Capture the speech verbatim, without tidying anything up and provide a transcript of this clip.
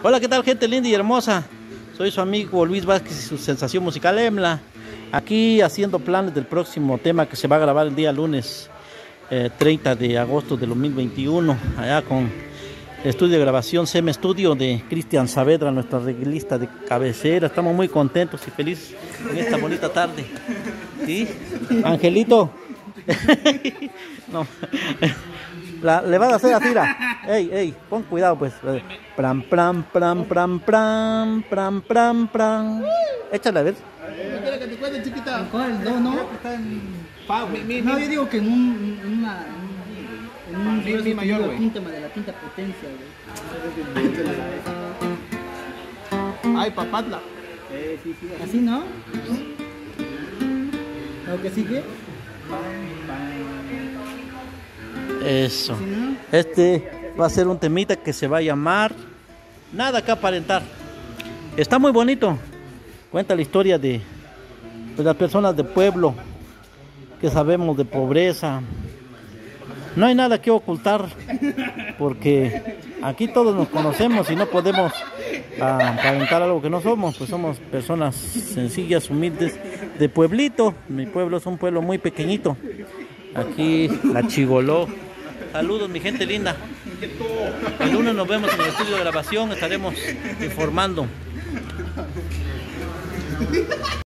Hola, ¿qué tal, gente linda y hermosa? Soy su amigo Luis Vázquez y su sensación musical EMLA. Aquí haciendo planes del próximo tema que se va a grabar el día lunes eh, treinta de agosto de dos mil veintiuno. Allá con el estudio de grabación S E M Studio de Cristian Saavedra, nuestro arreglista de cabecera. Estamos muy contentos y felices en esta bonita tarde. ¿Sí? Angelito. No. La, le vas a hacer así, mira. Ey, ey, pon cuidado pues. Pram, pram, pram, pram, pram, pram, pram, pram. Échale a ver. ¿No quieres que te cuente, chiquita? ¿Cuál? No, no. Está en fa, mi, mi, No, mi- yo digo que en un, en una, en un, Mi, mi mayor, güey. quinta, de la quinta potencia, güey. Ay, papatla. Eh, sí, sí, así, ¿no? ¿Lo que sigue? Eso. ¿Sí, no? Este va a ser un temita que se va a llamar Nada que aparentar. Está muy bonito. Cuenta la historia de, de las personas del pueblo que sabemos de pobreza. No hay nada que ocultar porque aquí todos nos conocemos y no podemos ah, aparentar algo que no somos. Pues somos personas sencillas, humildes, de pueblito. Mi pueblo es un pueblo muy pequeñito. Aquí la Chigoló. Saludos, mi gente linda. El lunes nos vemos en el estudio de grabación. Estaremos informando.